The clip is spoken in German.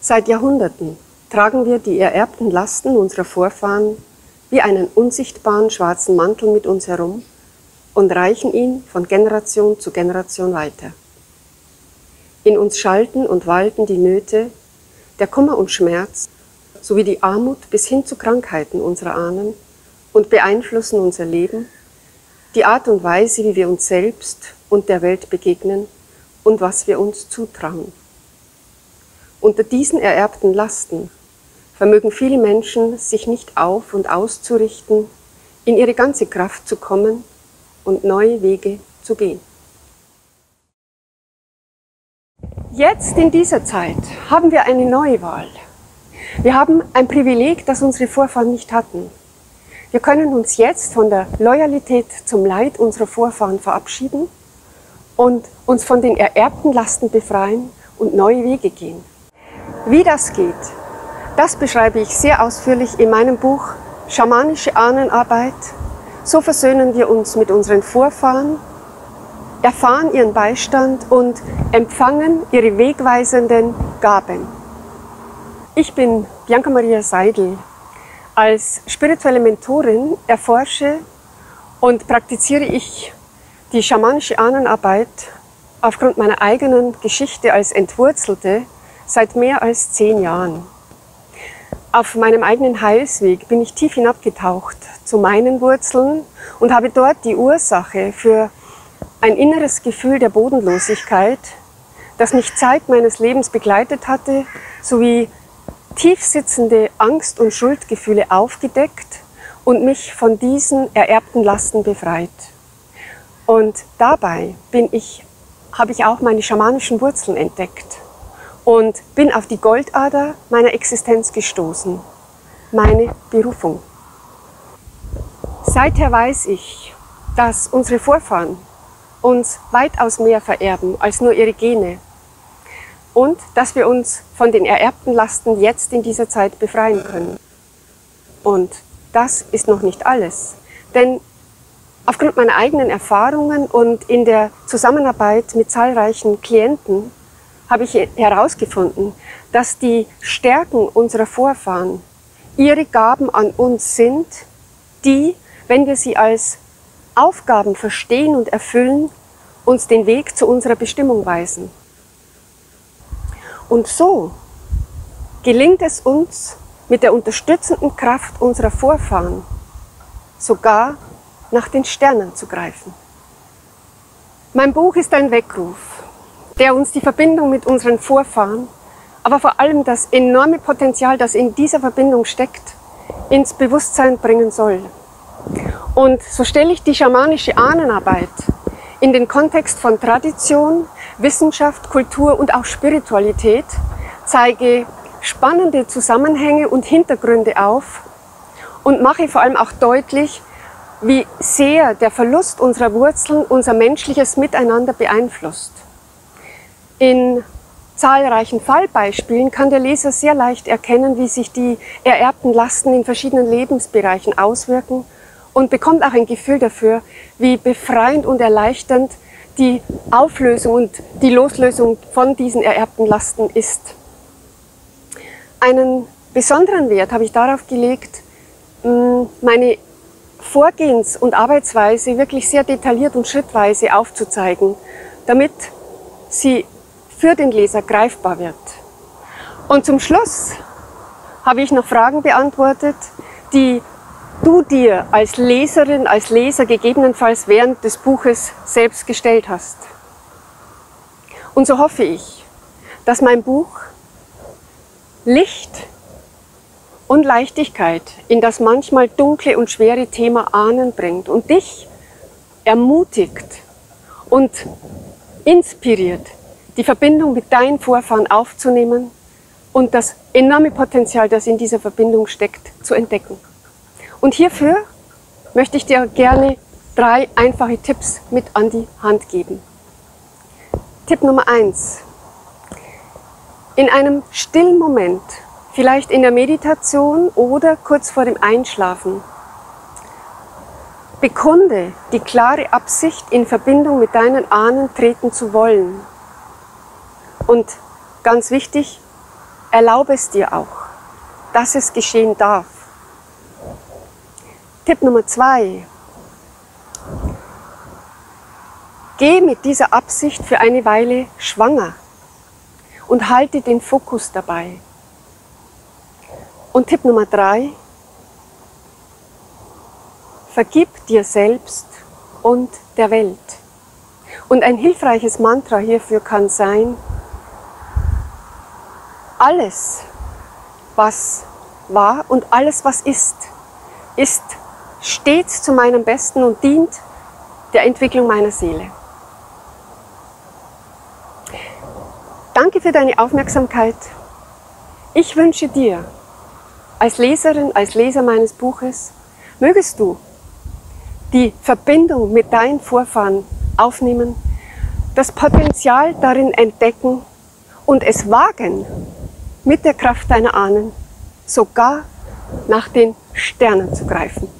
Seit Jahrhunderten tragen wir die ererbten Lasten unserer Vorfahren wie einen unsichtbaren schwarzen Mantel mit uns herum und reichen ihn von Generation zu Generation weiter. In uns schalten und walten die Nöte, der Kummer und Schmerz sowie die Armut bis hin zu Krankheiten unserer Ahnen und beeinflussen unser Leben, die Art und Weise, wie wir uns selbst und der Welt begegnen und was wir uns zutrauen. Unter diesen ererbten Lasten vermögen viele Menschen, sich nicht auf- und auszurichten, in ihre ganze Kraft zu kommen und neue Wege zu gehen. Jetzt in dieser Zeit haben wir eine neue Wahl. Wir haben ein Privileg, das unsere Vorfahren nicht hatten. Wir können uns jetzt von der Loyalität zum Leid unserer Vorfahren verabschieden und uns von den ererbten Lasten befreien und neue Wege gehen. Wie das geht, das beschreibe ich sehr ausführlich in meinem Buch Schamanische Ahnenarbeit. So versöhnen wir uns mit unseren Vorfahren, erfahren ihren Beistand und empfangen ihre wegweisenden Gaben. Ich bin Bianca Maria Seidel. Als spirituelle Mentorin erforsche und praktiziere ich die schamanische Ahnenarbeit aufgrund meiner eigenen Geschichte als Entwurzelte seit mehr als 10 Jahren. Auf meinem eigenen Heilsweg bin ich tief hinabgetaucht zu meinen Wurzeln und habe dort die Ursache für ein inneres Gefühl der Bodenlosigkeit, das mich Zeit meines Lebens begleitet hatte, sowie tiefsitzende Angst- und Schuldgefühle aufgedeckt und mich von diesen ererbten Lasten befreit. Und dabei habe ich auch meine schamanischen Wurzeln entdeckt und bin auf die Goldader meiner Existenz gestoßen, meine Berufung. Seither weiß ich, dass unsere Vorfahren uns weitaus mehr vererben als nur ihre Gene und dass wir uns von den ererbten Lasten jetzt in dieser Zeit befreien können. Und das ist noch nicht alles, denn aufgrund meiner eigenen Erfahrungen und in der Zusammenarbeit mit zahlreichen Klienten habe ich herausgefunden, dass die Stärken unserer Vorfahren ihre Gaben an uns sind, die, wenn wir sie als Aufgaben verstehen und erfüllen, uns den Weg zu unserer Bestimmung weisen. Und so gelingt es uns, mit der unterstützenden Kraft unserer Vorfahren sogar nach den Sternen zu greifen. Mein Buch ist ein Weckruf, der uns die Verbindung mit unseren Vorfahren, aber vor allem das enorme Potenzial, das in dieser Verbindung steckt, ins Bewusstsein bringen soll. Und so stelle ich die schamanische Ahnenarbeit in den Kontext von Tradition, Wissenschaft, Kultur und auch Spiritualität, zeige spannende Zusammenhänge und Hintergründe auf und mache vor allem auch deutlich, wie sehr der Verlust unserer Wurzeln unser menschliches Miteinander beeinflusst. In zahlreichen Fallbeispielen kann der Leser sehr leicht erkennen, wie sich die ererbten Lasten in verschiedenen Lebensbereichen auswirken und bekommt auch ein Gefühl dafür, wie befreiend und erleichternd die Auflösung und die Loslösung von diesen ererbten Lasten ist. Einen besonderen Wert habe ich darauf gelegt, meine Vorgehens- und Arbeitsweise wirklich sehr detailliert und schrittweise aufzuzeigen, damit sie für den Leser greifbar wird. Und zum Schluss habe ich noch Fragen beantwortet, die du dir als Leserin, als Leser gegebenenfalls während des Buches selbst gestellt hast. Und so hoffe ich, dass mein Buch Licht und Leichtigkeit in das manchmal dunkle und schwere Thema Ahnen bringt und dich ermutigt und inspiriert, die Verbindung mit deinen Vorfahren aufzunehmen und das enorme Potenzial, das in dieser Verbindung steckt, zu entdecken. Und hierfür möchte ich dir gerne 3 einfache Tipps mit an die Hand geben. Tipp Nummer 1. In einem stillen Moment, vielleicht in der Meditation oder kurz vor dem Einschlafen, bekunde die klare Absicht, in Verbindung mit deinen Ahnen treten zu wollen. Und ganz wichtig, erlaube es dir auch, dass es geschehen darf. Tipp Nummer 2. Geh mit dieser Absicht für eine Weile schwanger und halte den Fokus dabei. Und Tipp Nummer 3. Vergib dir selbst und der Welt. Und ein hilfreiches Mantra hierfür kann sein: Alles, was war und alles, was ist stets zu meinem Besten und dient der Entwicklung meiner Seele. Danke für deine Aufmerksamkeit. Ich wünsche dir als Leserin, als Leser meines Buches, mögest du die Verbindung mit deinen Vorfahren aufnehmen, das Potenzial darin entdecken und es wagen, mit der Kraft deiner Ahnen sogar nach den Sternen zu greifen.